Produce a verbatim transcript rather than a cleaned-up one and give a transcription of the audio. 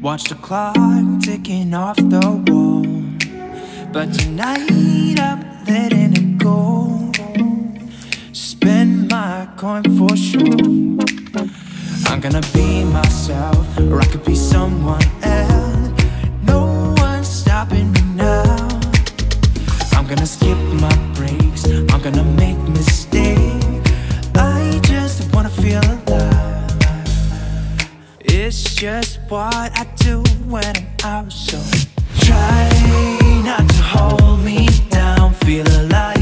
Watch the clock ticking off the wall, but tonight I'm letting it go. Spend my coin for sure. I'm gonna be myself, or I could be someone else. No one's stopping me now. I'm gonna skip my breaks, I'm gonna make mistakes. I just wanna feel alive. It's just what I do when I'm out, so try not to hold me down. Feel alive.